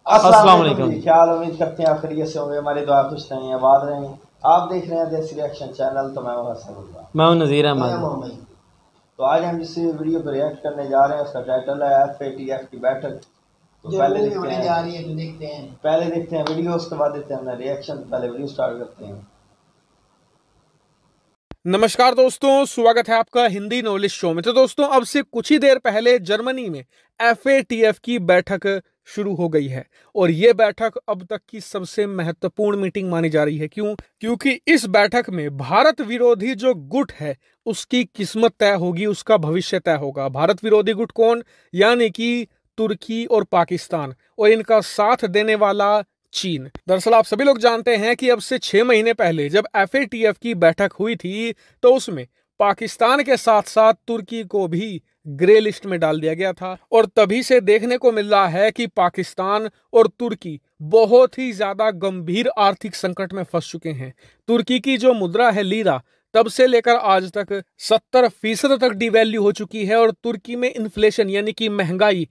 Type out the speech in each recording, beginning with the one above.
अस्सलाम वालेकुम जी। ख्याल उम्मीद करते हैं आप खैरियत से होंगे। हमारी दुआ खुश रहें, आबाद रहें। आप देख रहे हैं देसी रिएक्शन चैनल। तो मैं मैं हूं नज़ीर अहमद। तो आज हम जिस वीडियो पर रिएक्ट करने जा रहे हैं उसका टाइटल है FATF की बैठक। तो पहले देखते हैं जा रही है, तो देखते हैं वीडियो, उसके बाद देते हैं रिएक्शन। पहले वीडियो स्टार्ट करते हैं। नमस्कार दोस्तों, स्वागत है आपका हिंदी नॉलेज शो में। तो दोस्तों, अब से कुछ ही देर पहले जर्मनी में FATF की बैठक शुरू हो गई है और ये बैठक अब तक की सबसे महत्वपूर्ण मीटिंग मानी जा रही है। क्योंकि इस बैठक में भारत विरोधी जो गुट है उसकी किस्मत तय होगी, उसका भविष्य तय होगा। भारत विरोधी गुट कौन? यानी कि तुर्की और पाकिस्तान, और इनका साथ देने वाला चीन। दरअसल आप सभी लोग जानते हैं कि अब से 6 महीने पहले जब FATF की बैठक हुई थी तो उसमें पाकिस्तान के साथ साथ तुर्की को भी ग्रे लिस्ट में डाल दिया गया था। और तभी से देखने को मिल रहा है कि पाकिस्तान और तुर्की बहुत ही ज्यादा गंभीर आर्थिक संकट में फंस चुके हैं। तुर्की की जो मुद्रा है लीरा, तब से लेकर आज तक 70% तक डिवैल्यू हो चुकी है और तुर्की में इन्फ्लेशन यानी कि महंगाई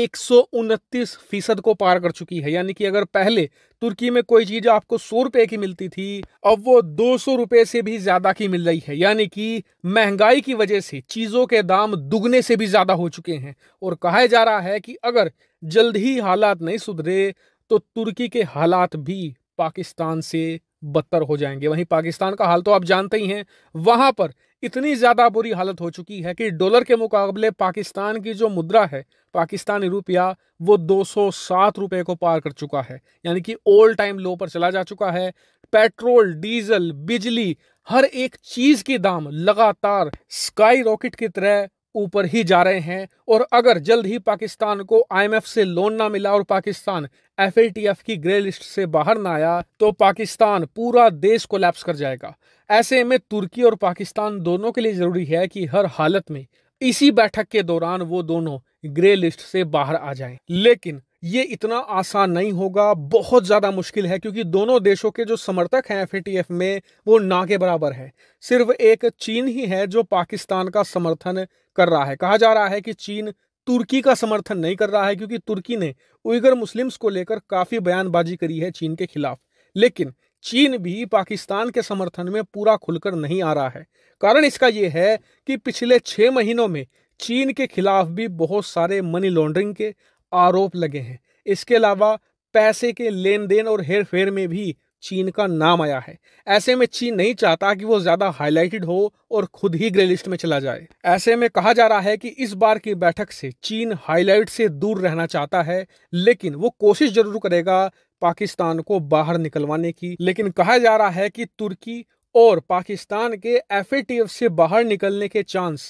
129% को पार कर चुकी है। यानी कि अगर पहले तुर्की में कोई चीज आपको 100 रुपए की मिलती थी, अब वो 200 रुपए से भी ज्यादा की मिल रही है। यानी कि महंगाई की वजह से चीजों के दाम दुगने से भी ज्यादा हो चुके हैं। और कहा जा रहा है कि अगर जल्द ही हालात नहीं सुधरे तो तुर्की के हालात भी पाकिस्तान से बदतर हो जाएंगे। वहीं पाकिस्तान का हाल तो आप जानते ही हैं, वहां पर इतनी ज्यादा बुरी हालत हो चुकी है कि डॉलर के मुकाबले पाकिस्तान की जो मुद्रा है, पाकिस्तानी रुपया, वो 207 रुपए को पार कर चुका है। यानी कि ऑल टाइम लो पर चला जा चुका है। पेट्रोल, डीजल, बिजली, हर एक चीज के दाम लगातार स्काई रॉकेट की तरह ऊपर ही जा रहे हैं। और अगर जल्द ही पाकिस्तान को IMF से लोन ना मिला और पाकिस्तान FATF की ग्रे लिस्ट से बाहर ना आया तो पाकिस्तान, पूरा देश कोलैप्स कर जाएगा। ऐसे में तुर्की और पाकिस्तान दोनों के लिए जरूरी है कि हर हालत में इसी बैठक के दौरान वो दोनों ग्रे लिस्ट से बाहर आ जाएं। लेकिन ये इतना आसान नहीं होगा, बहुत ज्यादा मुश्किल है, क्योंकि दोनों देशों के जो समर्थक हैं FATF में वो ना के बराबर है। सिर्फ एक चीन ही है जो पाकिस्तान का समर्थन कर रहा है। कहा जा रहा है कि चीन तुर्की का समर्थन नहीं कर रहा है, क्योंकि तुर्की ने उइगर मुस्लिम्स को लेकर काफी बयानबाजी करी है चीन के खिलाफ। लेकिन चीन भी पाकिस्तान के समर्थन में पूरा खुलकर नहीं आ रहा है। कारण इसका यह है कि पिछले 6 महीनों में चीन के खिलाफ भी बहुत सारे मनी लॉन्ड्रिंग के आरोप लगे हैं। इसके अलावा पैसे के लेन देन और हेर फेर में भी चीन का नाम आया है। ऐसे में चीन नहीं चाहता कि वो ज्यादा हाईलाइटेड हो और खुद ही ग्रे लिस्ट में चला जाए। ऐसे में कहा जा रहा है कि इस बार की बैठक से चीन हाईलाइट से दूर रहना चाहता है, लेकिन वो कोशिश जरूर करेगा पाकिस्तान को बाहर निकलवाने की। लेकिन कहा जा रहा है कि तुर्की और पाकिस्तान के FATF से बाहर निकलने के चांस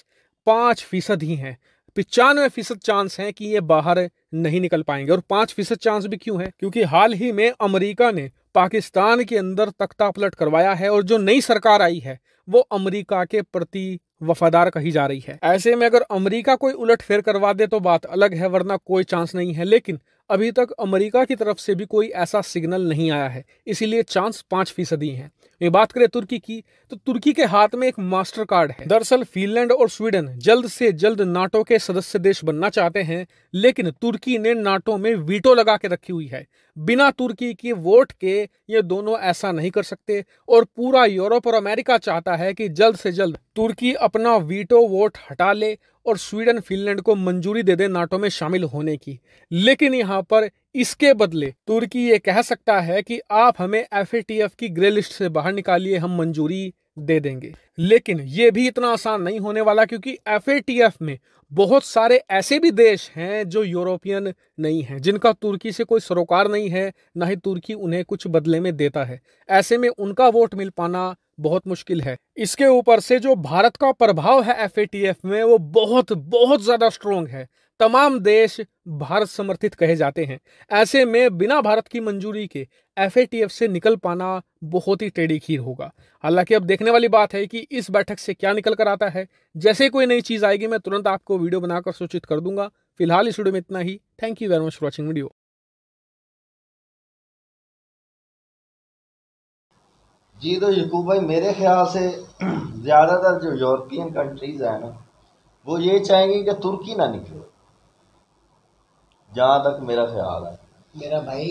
5% ही हैं। 95% चांस है कि ये बाहर नहीं निकल पाएंगे। और 5% चांस भी क्यों है? क्योंकि हाल ही में अमेरिका ने पाकिस्तान के अंदर तख्ता पलट करवाया है और जो नई सरकार आई है वो अमेरिका के प्रति वफादार कही जा रही है। ऐसे में अगर अमेरिका कोई उलटफेर करवा दे तो बात अलग है, वरना कोई चांस नहीं है। लेकिन अभी तक अमेरिका की तरफ से भी कोई ऐसा सिग्नल नहीं आया है, इसीलिए चांस 5% ही है। ये बात करें तुर्की की, तो तुर्की के हाथ में एक मास्टर कार्ड है। दरअसल फिनलैंड और स्वीडन जल्द से जल्द नाटो के सदस्य देश बनना चाहते हैं, लेकिन तुर्की ने नाटो में वीटो लगा के रखी हुई है। बिना तुर्की के वोट के ये दोनों ऐसा नहीं कर सकते। और पूरा यूरोप और अमेरिका चाहता है कि जल्द से जल्द तुर्की अपना वीटो वोट हटा ले और स्वीडन फिनलैंड को मंजूरी दे दे नाटो में शामिल होने की। लेकिन यहाँ पर इसके बदले तुर्की ये कह सकता है कि आप हमें FATF की ग्रे लिस्ट से बाहर निकालिए, हम मंजूरी दे देंगे। लेकिन ये भी इतना आसान नहीं होने वाला, क्योंकि FATF में बहुत सारे ऐसे भी देश हैं जो यूरोपियन नहीं हैं, जिनका तुर्की से कोई सरोकार नहीं है, ना ही तुर्की उन्हें कुछ बदले में देता है। ऐसे में उनका वोट मिल पाना बहुत मुश्किल है। इसके ऊपर से जो भारत का प्रभाव है FATF में वो बहुत बहुत ज्यादा स्ट्रोंग है। तमाम देश भारत समर्थित कहे जाते हैं। ऐसे में बिना भारत की मंजूरी के FATF से निकल पाना बहुत ही टेढ़ी खीर होगा। हालांकि अब देखने वाली बात है कि इस बैठक से क्या निकल कर आता है। जैसे कोई नई चीज आएगी मैं तुरंत आपको वीडियो बनाकर सूचित कर दूंगा। फिलहाल इस वीडियो में इतना ही। Thank you very much for watching video. जी तो यकूब भाई, मेरे ख्याल से ज़्यादातर जो यूरोपियन कंट्रीज़ हैं ना, वो ये चाहेंगी कि तुर्की ना निकले, जहाँ तक मेरा ख्याल है। मेरा भाई।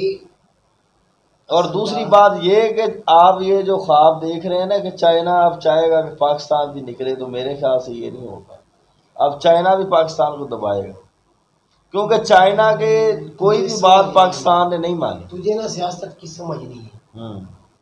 और दूसरी बात ये कि आप ये जो ख्वाब देख रहे हैं ना कि चाइना अब चाहेगा कि पाकिस्तान भी निकले, तो मेरे ख्याल से ये नहीं होगा। अब चाइना भी पाकिस्तान को दबाएगा, क्योंकि चाइना के कोई भी बात पाकिस्तान ने नहीं मानी। तुझे ना सियासत की समझ नहीं है।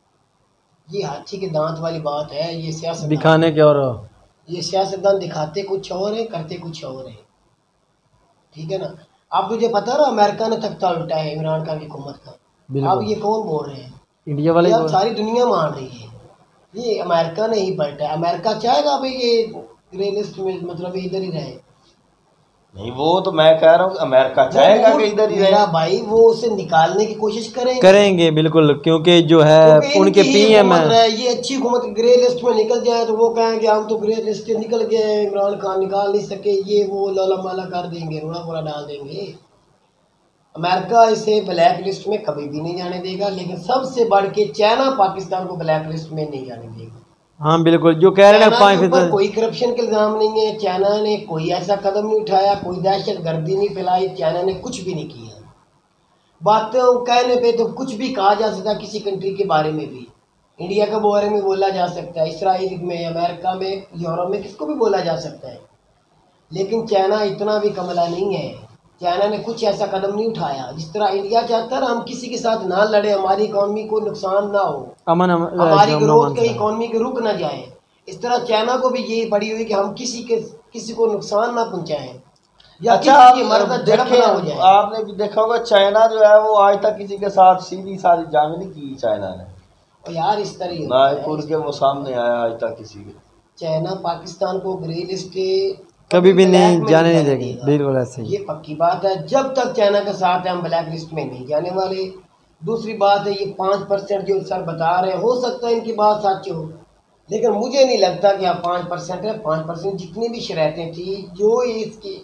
ये हाथी के दांत वाली बात है। ये सियासत दिखाने के और ये सियासतदान दिखाते कुछ और है, करते कुछ और है। ठीक है ना। अब तुझे पता ना अमेरिका ने तख्ता उल्टा है इमरान खान की हुकूमत का। अब ये कौन बोल रहे हैं? इंडिया वाले यार सारी दुनिया मान रही है ये अमेरिका ने ही पलटा है। अमेरिका चाहेगा भाई ये ग्रे लिस्ट में मतलब इधर ही रहे? नहीं, वो तो मैं कह रहा हूँ अमेरिका चाहेगा कि इधर ही रहे। भाई वो उसे निकालने की कोशिश करेंगे बिल्कुल, क्योंकि जो है उनके पीएम है ये अच्छी हुकूमत ग्रे लिस्ट में निकल जाए तो वो कहेंगे हम तो ग्रे लिस्ट से निकल गए, इमरान खान निकाल नहीं सके, ये वो लौला माला कर देंगे, रोड़ा बोला डाल देंगे। अमेरिका इसे ब्लैक लिस्ट में कभी भी नहीं जाने देगा, लेकिन सबसे बढ़ के चाइना पाकिस्तान को ब्लैक लिस्ट में नहीं जाने देगा। हाँ बिल्कुल, जो कह रहे हैं कोई करप्शन के इल्जाम नहीं है, चाइना ने कोई ऐसा कदम नहीं उठाया, कोई दहशत गर्दी नहीं फैलाई, चाइना ने कुछ भी नहीं किया। बातें कहने पे तो कुछ भी कहा जा सकता है, किसी कंट्री के बारे में भी, इंडिया के बारे में बोला जा सकता है, इसराइल में, अमेरिका में, यूरोप में, किसको भी बोला जा सकता है। लेकिन चाइना इतना भी कमला नहीं है। चाइना ने कुछ ऐसा कदम नहीं उठाया। जिस तरह इंडिया चाहता है हम किसी के साथ ना लड़े, हमारी इकोनॉमी को नुकसान ना हो, हमारी ग्रोथ के इकोनॉमी के रुक ना जाए, इस तरह चाइना को भी ये पड़ी हुई कि हम किसी को नुकसान ना पहुंचाएं या किसी की मर्द झड़प ना हो जाए। आपने भी देखा होगा चाइना जो है वो आज तक किसी के साथ सीधी सारी जंग नहीं की चाइना ने। और यार इस तरह ना के वो सामने आया आज तक किसी के। चाइना पाकिस्तान को ग्रे लिस्ट कभी भी नहीं जाने नहीं देगी, बिल्कुल ऐसे ही। ये पक्की बात है, जब तक चाइना का साथ है हम ब्लैक लिस्ट में नहीं जाने वाले। दूसरी बात है ये 5% जो सर बता रहे हैं, हो सकता है इनकी बात सच हो, लेकिन मुझे नहीं लगता कि आप 5% है। 5% जितनी भी शर्तें थी जो इसकी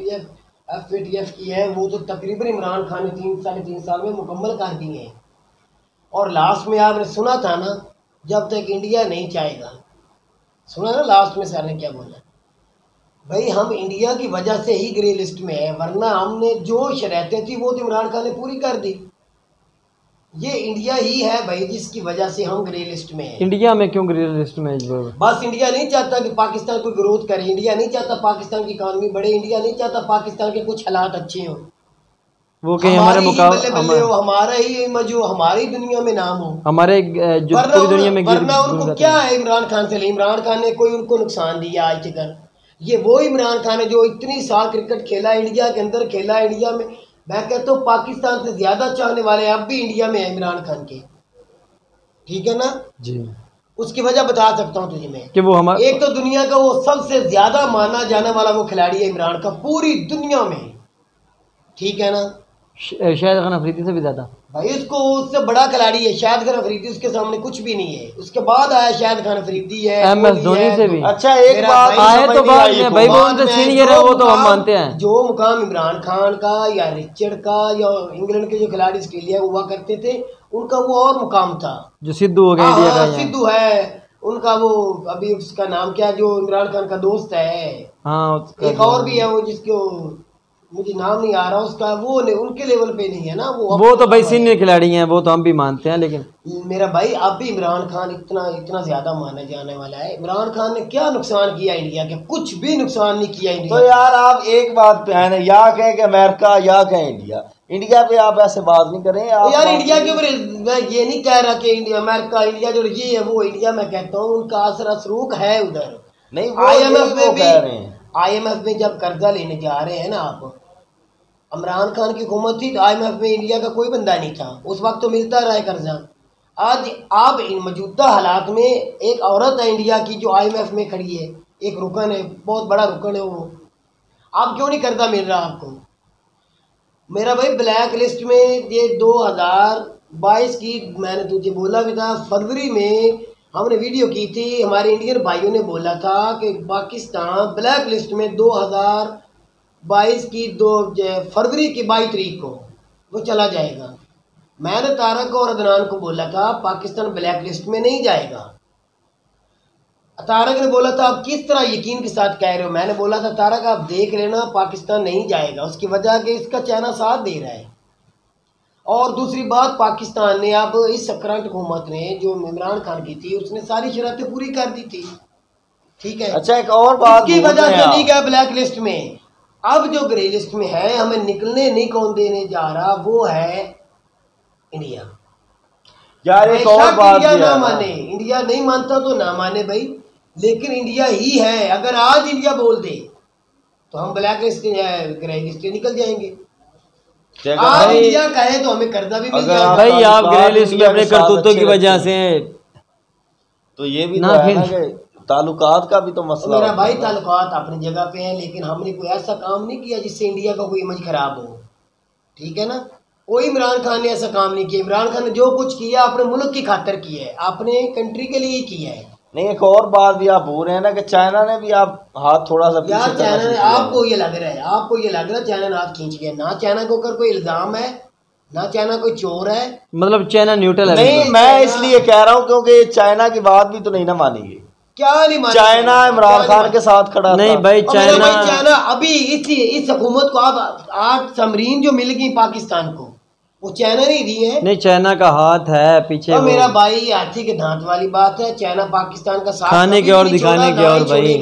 FATF की है वो तो तकरीबन इमरान खान ने 3-3.5 साल में मुकम्मल कर दी है। और लास्ट में आपने सुना था ना, जब तक इंडिया नहीं चाहेगा, सुना ना लास्ट में सर ने क्या बोला, भाई हम इंडिया की वजह से ही ग्रे लिस्ट में है, वरना हमने जो शर्तें थी वो तो इमरान खान ने पूरी कर दी। ये इंडिया ही है भाई जिसकी वजह से हम ग्रे लिस्ट में हैं। इंडिया में क्यों ग्रे लिस्ट में? बस इंडिया नहीं चाहता कि पाकिस्तान को ग्रोथ करे, इंडिया नहीं चाहता पाकिस्तान की इकॉनमी बढ़े, इंडिया नहीं चाहता पाकिस्तान के कुछ हालात अच्छे हो, वो कहीं हमारे मुकाबले हमारा ही जो हमारी दुनिया में नाम हो, हमारे जो पूरी दुनिया में। वरना उनको क्या है इमरान खान से? इमरान खान ने कोई उनको नुकसान दिया आज तक? ये वो इमरान खान है जो इतनी साल क्रिकेट खेला, इंडिया के अंदर खेला, इंडिया में मैं कहता हूँ पाकिस्तान से ज्यादा चाहने वाले अब भी इंडिया में है इमरान खान के। ठीक है ना जी। उसकी वजह बता सकता हूँ तुझे मैं कि वो हमारे एक तो दुनिया का वो सबसे ज्यादा माना जाने वाला वो खिलाड़ी है इमरान का पूरी दुनिया में। ठीक है ना। शाहिद खान अफरीदी से भी ज्यादा भाई उसको उससे बड़ा खिलाड़ी है शाहिद खान अफरीदी, उसके सामने कुछ भी नहीं है। उसके बाद आया शाहिद खान अफरीदी है, MS धोनी से भी। अच्छा एक बात आए तो बाद में भाई वो उनसे सीनियर है, वो तो हम मानते हैं। जो मुकाम इमरान खान का या रिचर्ड का या इंग्लैंड के जो खिलाड़ी ऑस्ट्रेलिया हुआ करते थे उनका वो और मुकाम था। जो सिद्धू हो गया इंडिया का, सिद्धू है उनका, वो अभी उसका नाम क्या जो इमरान खान का दोस्त है, हाँ एक और भी है वो जिसको मुझे नाम नहीं आ रहा उसका, वो नहीं उनके लेवल पे नहीं है ना वो तो भाई सीनियर खिलाड़ी हैं, वो तो हम भी मानते हैं। लेकिन मेरा भाई अब भी इमरान खान इतना ज्यादा माना जाने वाला है। इमरान खान ने क्या नुकसान किया इंडिया के? कुछ भी नुकसान नहीं किया इंडिया। तो यार आप एक बात पे है या कहें कि अमेरिका या कहें इंडिया, इंडिया पे आप ऐसे बात नहीं करें यार। इंडिया के ऊपर मैं ये नहीं कह रहा कि इंडिया अमेरिका इंडिया जो ये है वो इंडिया, मैं कहता हूँ उनका असर असरूक है उधर। नहीं IMF में भी, IMF में जब कर्जा लेने जा रहे हैं ना आप, इमरान खान की हुकूमत थी तो IMF में इंडिया का कोई बंदा नहीं था उस वक्त, तो मिलता रहा है कर्जा। आज आप इन मौजूदा हालात में एक औरत है इंडिया की जो IMF में खड़ी है, एक रुकन है, बहुत बड़ा रुकन है वो, आप क्यों नहीं कर्जा मिल रहा आपको? मेरा भाई ब्लैक लिस्ट में ये 2022 की मैंने तुझे बोला भी था, फरवरी में हमने वीडियो की थी, हमारे इंडियन भाइयों ने बोला था कि पाकिस्तान ब्लैक लिस्ट में 2022 की फरवरी की 22 तारीख को वो चला जाएगा। मैंने तारक और अदनान को बोला था पाकिस्तान ब्लैक लिस्ट में नहीं जाएगा। तारक ने बोला था आप किस तरह यकीन के साथ कह रहे हो? मैंने बोला था तारक आप देख लेना पाकिस्तान नहीं जाएगा, उसकी वजह कि इसका चाइना साथ दे रहा है। और दूसरी बात, पाकिस्तान ने अब इस करंट हुकूमत ने जो इमरान खान की थी उसने सारी शर्तें पूरी कर दी थी, ठीक है। अच्छा एक और बात इसकी वजह से नहीं गया ब्लैक लिस्ट में, अब जो ग्रे लिस्ट में है हमें निकलने नहीं कौन देने जा रहा, वो है इंडिया। यार एक और बात इंडिया ना माने, इंडिया नहीं मानता तो ना माने भाई, लेकिन इंडिया ही है। अगर आज इंडिया बोल दे तो हम ब्लैक लिस्ट ग्रे लिस्ट निकल जाएंगे। आज इंडिया कहे तो हमें कर्जा भी मिल जाएगा। भाई आप ग्रे लिस्ट में अपने करतूतों की वजह से, तो ये भी तो है ना कि ताल्लुकात का भी तो मसला। मेरा भाई ताल्लुकात अपनी जगह पे है, लेकिन हमने कोई ऐसा काम नहीं किया जिससे इंडिया का कोई इमेज खराब हो, ठीक है ना। कोई इमरान खान ने ऐसा काम नहीं किया। इमरान खान ने जो कुछ किया अपने मुल्क की खातिर किया है, अपने कंट्री के लिए ही किया है। नहीं एक और बात भी आप बोल रहे हैं ना कि चाइना ने भी आप हाथ थोड़ा सा यार चाइना ने, आपको ये लग रहा है, आपको ये लग रहा है चाइना ने हाथ खींच लिया, ना चाइना के ऊपर कोई इल्जाम है, ना चाइना कोई चोर है, मतलब चाइना न्यूट्रल है। नहीं मैं इसलिए कह रहा हूँ क्योंकि चाइना की बात भी तो नहीं ना मानेगी। क्या नहीं मानेगी? चाइना इमरान खान के साथ खड़ा नहीं भाई चाइना अभी इस हुकूमत को अब 8 समरीन जो मिल गई पाकिस्तान को, वो चाइना नहीं दी है। नहीं चाइना का हाथ है पीछे। और मेरा भाई हाथी के दांत वाली बात है, चाइना पाकिस्तान का साथ खाने के और दिखाने के और भाई।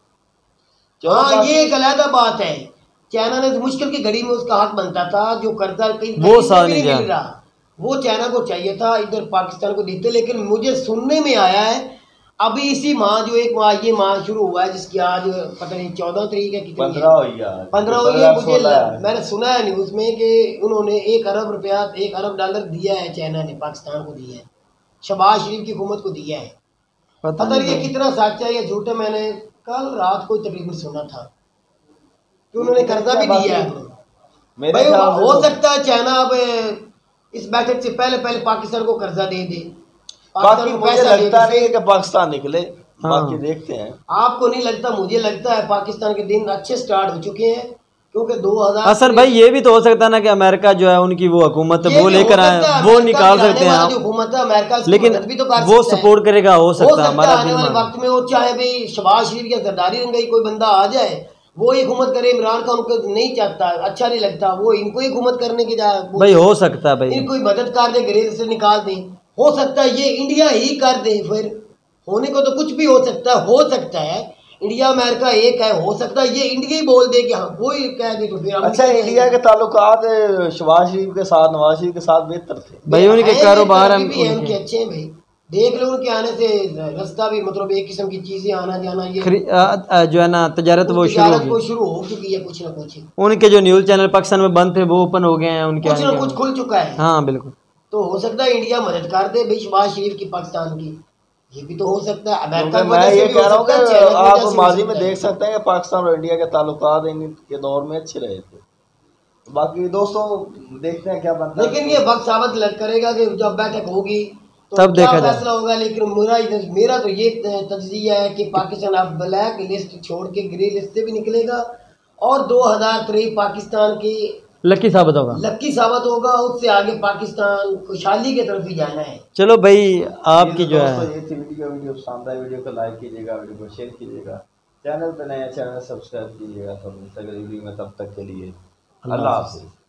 हाँ ये एक अलग बात है। चाइना ने मुश्किल की घड़ी में उसका हक बनता था, जो कर्जा वो साल नहीं मिल रहा, वो चाइना को चाहिए था, इधर पाकिस्तान को देते। लेकिन मुझे सुनने में आया है अभी इसी माह जो एक माह ये माह शुरू हुआ है, जिसकी आज पता नहीं 14 तारीख है, 15 हुई है, 15 हुई है। मुझे मैंने सुना है न्यूज में कि उन्होंने 1 अरब रुपया, 1 अरब डॉलर दिया है चाइना ने, पाकिस्तान को दिया है, शहबाज शरीफ की हुकूमत को दिया है। पता नहीं ये कितना सच है या झूठ है, मैंने कल रात को तकरीबन सुना था कि उन्होंने कर्जा भी दिया है। भाई हो सकता है चाइना अब इस बैठक से पहले पाकिस्तान को कर्जा दे दे, बाकी मुझे लगता नहीं है कि पाकिस्तान निकले। हाँ। बाकी देखते हैं। आपको नहीं लगता? मुझे लगता है पाकिस्तान के दिन अच्छे स्टार्ट हो चुके हैं, क्योंकि 2000 असर भाई ये भी तो हो सकता है ना कि अमेरिका जो है उनकी वो हुकूमत वो लेकर आए, वो निकाल सकते हैं हुकूमत है अमेरिका, लेकिन भी तो वो सपोर्ट करेगा। हो सकता है हमारा आने वाले वक्त में वो चाहे भाई शहबाज शरीफ या जरदारी रंगाई कोई बंदा आ जाए, वो हुकूमत करे, इमरान खान उनको नहीं चाहता, अच्छा नहीं लगता, वो इनको ही हुकूमत करने की भाई हो सकता है भाई इनको मदद कर दे, ग्रेज से निकाल दें। हो सकता है ये इंडिया ही कर दे, फिर होने को तो कुछ भी हो सकता है। इंडिया अमेरिका एक है, हो सकता है ये इंडिया ही बोल दे कि हाँ वो ही कह दे तो फिर अच्छा इंडिया के ताल्लुकात शहबाज शरीफ के साथ, नवाज शरीफ के साथ बेहतर थे भाई, उनके कारोबार उनके अच्छे हैं भाई। देख लो उनके आने से रास्ता भी, मतलब एक किस्म की चीजें आना जाना ये जो है ना तजारत वो शुरू हो चुकी है, कुछ ना कुछ। उनके जो न्यूज चैनल पाकिस्तान में बंद थे वो ओपन हो गए हैं, उनके कुछ ना कुछ खुल चुका है। हाँ बिल्कुल। तो हो सकता है इंडिया मदद कर दे भाई शहबाज शरीफ की पाकिस्तान की, ये भी तो हो सकता है। अमेरिका मैं ये कह रहा हूँ कि आप माजी में देख सकते हैं कि पाकिस्तान और इंडिया के ताल्लुकात इनके दौर में अच्छे रहे थे। बाकी दोस्तों देखते हैं क्या बनता है, लेकिन ये वक्त साबित करेगा कि जब बैठक होगी तो तब क्या फैसला होगा। लेकिन मेरा तो ये तजजिया है कि पाकिस्तान अब ब्लैक लिस्ट छोड़ के ग्रे लिस्ट से भी निकलेगा और 2023 पाकिस्तान की लकी साबित होगा। उससे आगे पाकिस्तान खुशहाली की तरफ ही जाना है। चलो भाई आपकी जो है ये थी वीडियो पसंद आई, वीडियो को लाइक कीजिएगा, वीडियो को शेयर कीजिएगा, चैनल पे नया चैनल सब्सक्राइब कीजिएगा। तो अगली वीडियो में तब तक के लिए अल्लाह हाफ़िज़।